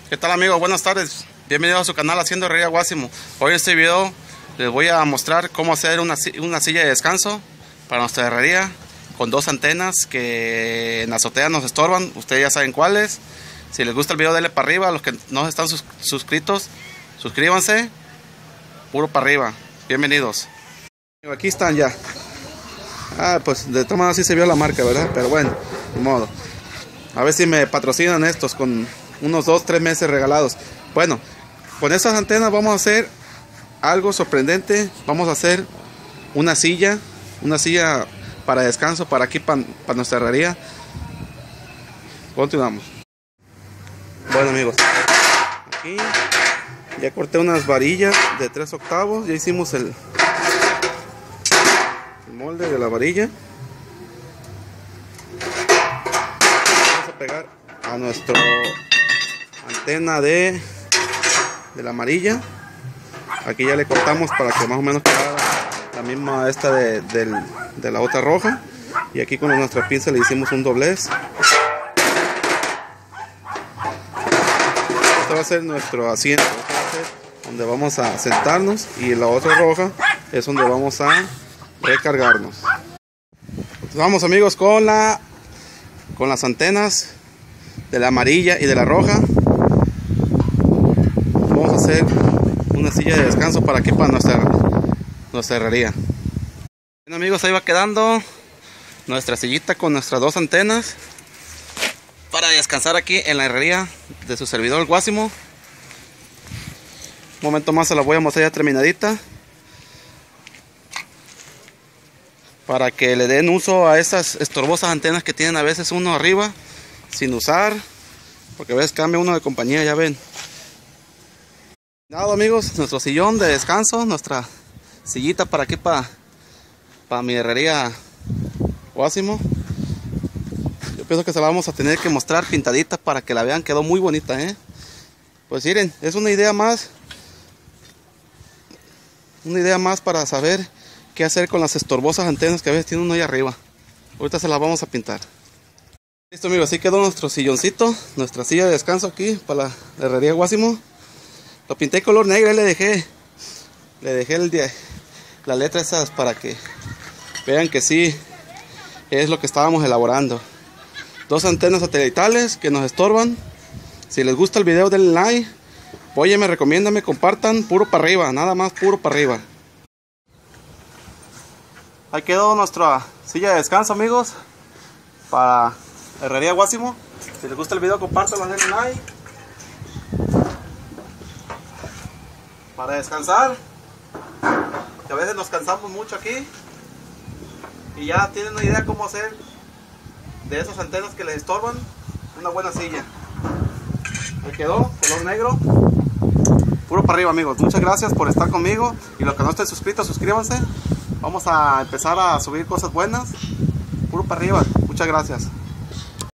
¿Qué tal, amigos? Buenas tardes. Bienvenidos a su canal Haciendo Herrería Guásimo. Hoy en este video les voy a mostrar cómo hacer una silla de descanso para nuestra herrería con dos antenas que en la azotea nos estorban. Ustedes ya saben cuáles. Si les gusta el video, denle para arriba. Los que no están suscritos, suscríbanse. Puro para arriba. Bienvenidos. Aquí están ya. Pues de todas maneras sí se vio la marca, ¿verdad? Pero bueno, de modo. A ver si me patrocinan estos con unos 2-3 meses regalados. Bueno, con estas antenas vamos a hacer algo sorprendente. Vamos a hacer una silla para descanso, para aquí, para nuestra herrería. Continuamos. Bueno, amigos, aquí ya corté unas varillas de 3/8. Ya hicimos el molde de la varilla. Vamos a pegar a nuestra antena de la amarilla. Aquí ya le cortamos para que más o menos quedara la misma esta de la otra roja. Y aquí con nuestra pinza le hicimos un doblez. Este va a ser nuestro asiento, este va a ser donde vamos a sentarnos, y la otra roja es donde vamos a recargarnos. Entonces vamos, amigos, con las antenas de la amarilla y de la roja. Vamos a hacer una silla de descanso para aquí, para nuestra herrería. Bien, amigos, ahí va quedando nuestra sillita con nuestras dos antenas para descansar aquí en la herrería de su servidor, el Guásimo. Un momento más se la voy a mostrar ya terminadita, para que le den uso a esas estorbosas antenas que tienen a veces uno arriba sin usar, porque a veces cambia uno de compañía, ya ven. Nada, amigos, nuestro sillón de descanso, nuestra sillita para aquí, para mi herrería Guásimo. Yo pienso que se la vamos a tener que mostrar pintadita para que la vean. Quedó muy bonita, Pues miren, es una idea más para saber qué hacer con las estorbosas antenas que a veces tiene uno ahí arriba. Ahorita se las vamos a pintar. Listo, amigos, así quedó nuestro silloncito, nuestra silla de descanso aquí para la herrería Guásimo. Lo pinté color negro y le dejé las letras esas para que vean que sí es lo que estábamos elaborando. Dos antenas satelitales que nos estorban. Si les gusta el video, denle like. Óyeme, recomiéndame, compartan. Puro para arriba, nada más puro para arriba. Ahí quedó nuestra silla de descanso, amigos, para herrería Guásimo. Si les gusta el video, compártanlo, denle like. Para descansar, que a veces nos cansamos mucho aquí, y ya tienen una idea cómo hacer de esas antenas que les estorban una buena silla. Ahí quedó, color negro, puro para arriba, amigos. Muchas gracias por estar conmigo, y los que no estén suscritos, suscríbanse. Vamos a empezar a subir cosas buenas. Puro para arriba. Muchas gracias.